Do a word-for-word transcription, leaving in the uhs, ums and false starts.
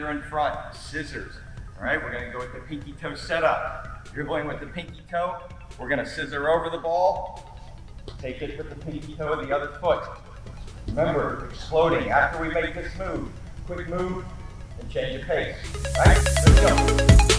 you're in front, scissors. All right, we're gonna go with the pinky toe setup. Dribbling with the pinky toe, we're gonna scissor over the ball, take it with the pinky toe of the other foot. Remember, exploding after we make this move. Quick move and change of pace. All right, let's go.